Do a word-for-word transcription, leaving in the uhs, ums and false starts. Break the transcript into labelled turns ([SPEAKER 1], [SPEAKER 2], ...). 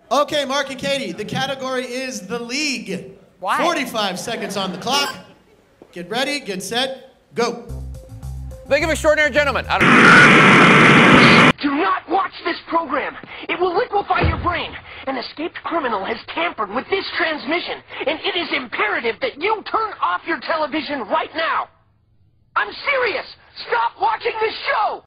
[SPEAKER 1] Okay, Mark and Katie, the category is The League.
[SPEAKER 2] Why?
[SPEAKER 1] forty-five seconds on the clock. Get ready, get set, go.
[SPEAKER 3] League of Extraordinary Gentlemen. I don't...
[SPEAKER 4] Do not watch this program. It will liquefy your brain. An escaped criminal has tampered with this transmission, and it is imperative that you turn off your television right now. I'm serious. Stop watching this show.